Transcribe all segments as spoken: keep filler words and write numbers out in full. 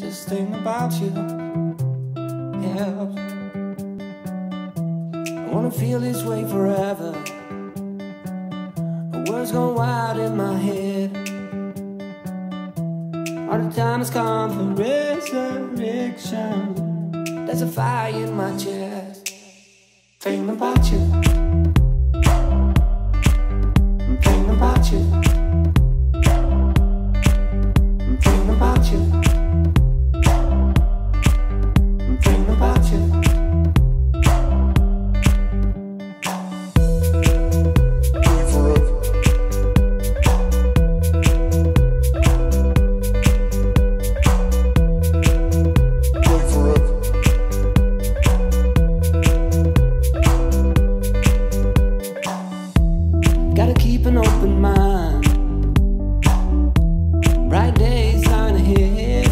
Just thinking about you helps. I wanna feel this way forever. The words go wild in my head. All the time has come for resurrection. There's a fire in my chest. Thinking about you. I'm thinking about you. I'm thinking about you. I'm thinking about you. Gotta keep an open mind. Bright days lying ahead.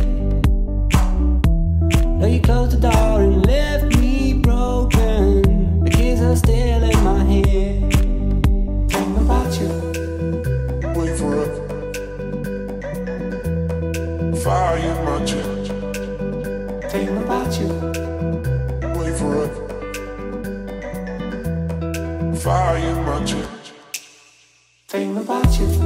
Though you closed the door and left me broken, the kids are still in my head. Thinking about you. Wait forever. Fire in my chest. Thinking about you. Wait forever. Fire in my chest. Thinking about you.